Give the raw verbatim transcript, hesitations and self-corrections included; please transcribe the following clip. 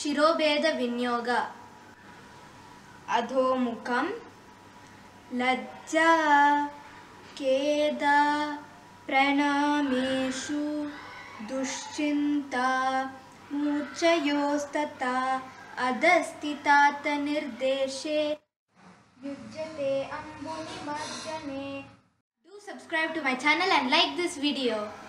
शिरोभेद विनियोग अधोमुखं लज्जा खेद प्रणामेषु दुश्चिंता मूर्छयोस्तथा अधस्थितात् निर्देशे युज्यते अम्बुनिमज्जने. Do subscribe to my channel and like this video.